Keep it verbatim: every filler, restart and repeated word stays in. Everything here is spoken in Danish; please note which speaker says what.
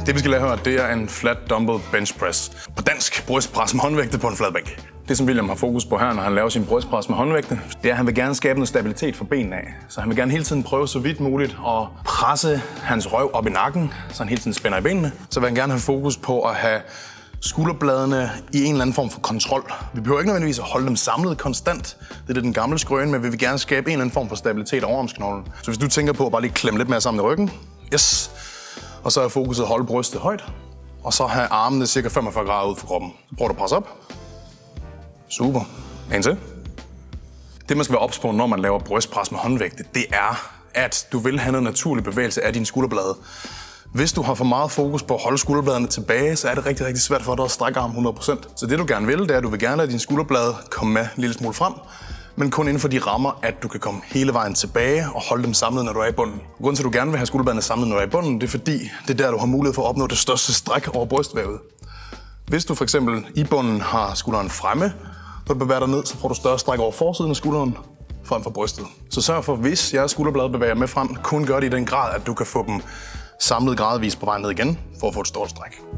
Speaker 1: Det vi skal lave her, det er en flat dumbbell bench press. På dansk, brystpres med håndvægte på en flad bænk. Det som William har fokus på her, når han laver sin brystpres med håndvægte, det er, at han vil gerne skabe noget stabilitet for benene af. Så han vil gerne hele tiden prøve så vidt muligt at presse hans røv op i nakken, så han hele tiden spænder i benene. Så vil han gerne have fokus på at have skulderbladene i en eller anden form for kontrol. Vi behøver ikke nødvendigvis at holde dem samlet konstant. Det er det den gamle skrøne, men vi vil gerne skabe en eller anden form for stabilitet over armsknoglen. Så hvis du tænker på at bare lige klemme lidt mere sammen i ryggen, yes. Og så er fokuset at holde brystet højt, og så have armene cirka femogfyrre grader ud for kroppen. Så prøv at presse op. Super. En til. Det man skal være ops på, når man laver brystpres med håndvægte, det er, at du vil have noget naturlig bevægelse af dine skulderblade. Hvis du har for meget fokus på at holde skulderbladene tilbage, så er det rigtig, rigtig svært for dig at strække armen hundrede procent. Så det du gerne vil, det er, at du vil gerne lade dine skulderblade komme med en lille smule frem, men kun inden for de rammer, at du kan komme hele vejen tilbage og holde dem samlet, når du er i bunden. Grunden til, at du gerne vil have skulderbladene samlet, når du er i bunden, det er fordi, det er der, du har mulighed for at opnå det største stræk over brystvævet. Hvis du for eksempel i bunden har skulderen fremme, når du bevæger dig ned, så får du større stræk over forsiden af skulderen frem for brystet. Så sørg for, hvis jeres skulderblade bevæger med frem, kun gør det i den grad, at du kan få dem samlet gradvist på vej ned igen, for at få et stort stræk.